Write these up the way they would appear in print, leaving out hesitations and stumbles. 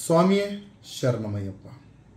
స్వామియే శరణమయ్యప్ప.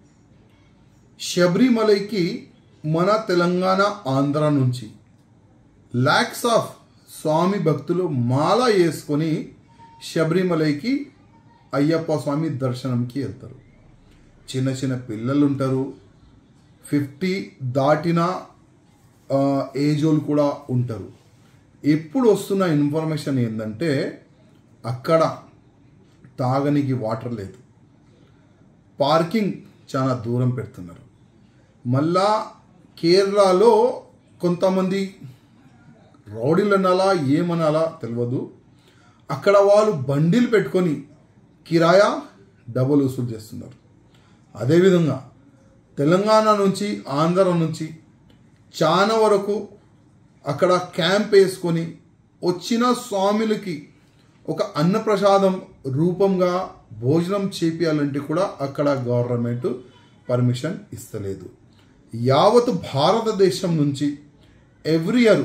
శబరిమలైకి మన తెలంగాణ ఆంధ్ర నుంచి లాక్స్ ఆఫ్ స్వామి భక్తులు మాల వేసుకొని శబరిమలైకి అయ్యప్ప స్వామి దర్శనంకి వెళ్తారు. చిన్న చిన్న పిల్లలు ఉంటారు, 50 దాటిన ఏజ్ వాళ్ళు కూడా ఉంటారు. ఎప్పుడు వస్తున్న ఇన్ఫర్మేషన్ ఏంటంటే అక్కడ తాగనికి వాటర్ లేదు, పార్కింగ్ చాలా దూరం పెడుతున్నారు. మళ్ళా కేరళలో కొంతమంది రౌడీలు అనాలా ఏమనాలా తెలియదు, అక్కడ వాళ్ళు బండిలు పెట్టుకొని కిరాయా డబుల్ వసూలు చేస్తున్నారు. అదేవిధంగా తెలంగాణ నుంచి ఆంధ్ర నుంచి చాలా వరకు అక్కడ క్యాంప్ వేసుకొని వచ్చిన స్వాములకి ఒక అన్నప్రసాదం రూపంగా భోజనం చేపియాలంటే కూడా అక్కడ గవర్నమెంట్ పర్మిషన్ ఇస్తలేదు. యావత్ భారతదేశం నుంచి ఎవ్రీ ఇయర్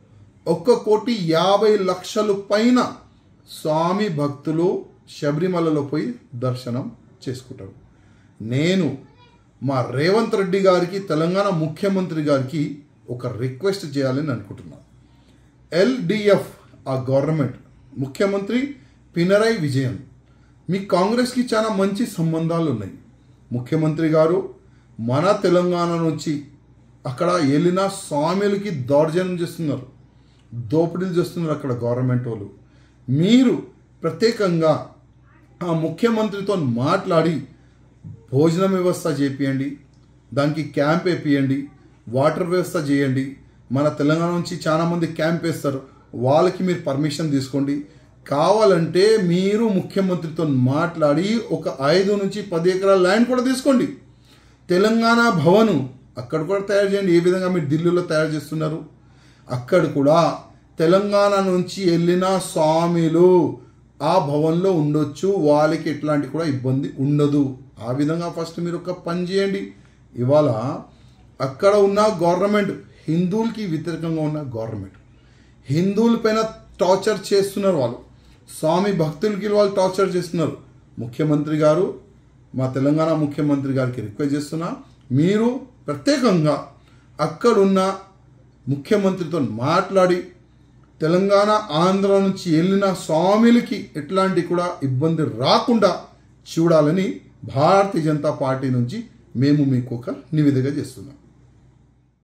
1,50,00,000 పైన స్వామి భక్తులు శబరిమలలో పోయి దర్శనం చేసుకుంటారు. నేను మా రేవంత్ రెడ్డి గారికి, తెలంగాణ ముఖ్యమంత్రి గారికి ఒక రిక్వెస్ట్ చేయాలని అనుకుంటున్నాను. ఎల్డిఎఫ్ ఆ గవర్నమెంట్ ముఖ్యమంత్రి పినరయి విజయన్, మీ కాంగ్రెస్కి చాలా మంచి సంబంధాలు ఉన్నాయి. ముఖ్యమంత్రి గారు మన తెలంగాణ నుంచి అక్కడ వెళ్ళిన స్వాములకి దౌర్జన్యం చేస్తున్నారు, దోపిడీలు చేస్తున్నారు అక్కడ గవర్నమెంట్ వాళ్ళు. మీరు ప్రత్యేకంగా ఆ ముఖ్యమంత్రితో మాట్లాడి భోజనం వ్యవస్థ చేపియండి, దానికి క్యాంప్ వేపియండి, వాటర్ వ్యవస్థ చేయండి. మన తెలంగాణ నుంచి చాలామంది క్యాంప్ వేస్తారు, వాళ్ళకి మీరు పర్మిషన్ తీసుకోండి. కావాలంటే మీరు ముఖ్యమంత్రితో మాట్లాడి ఒక 5 నుంచి 10 ఎకరాల ల్యాండ్ కూడా తీసుకోండి. తెలంగాణ భవను అక్కడ కూడా తయారు చేయండి. ఏ విధంగా మీరు ఢిల్లీలో తయారు చేస్తున్నారు, అక్కడ కూడా తెలంగాణ నుంచి వెళ్ళిన స్వామిలు ఆ భవన్లో ఉండొచ్చు, వాళ్ళకి ఎట్లాంటి కూడా ఇబ్బంది ఉండదు. ఆ విధంగా ఫస్ట్ మీరు ఒక పని చేయండి. ఇవాళ అక్కడ ఉన్న గవర్నమెంట్ హిందువులకి వ్యతిరేకంగా ఉన్న గవర్నమెంట్, హిందువుల పైన టార్చర్ చేస్తున్నారు. వాళ్ళు స్వామి భక్తులకి వాళ్ళు టార్చర్ చేస్తున్నారు. ముఖ్యమంత్రి గారు, మా తెలంగాణ ముఖ్యమంత్రి గారికి రిక్వెస్ట్ చేస్తున్నా, మీరు ప్రత్యేకంగా అక్కడున్న ముఖ్యమంత్రితో మాట్లాడి తెలంగాణ ఆంధ్ర నుంచి వెళ్ళిన స్వాములకి ఎట్లాంటి కూడా ఇబ్బంది రాకుండా చూడాలని భారతీయ జనతా పార్టీ నుంచి మేము మీకు ఒక నివేదిక చేస్తున్నాం.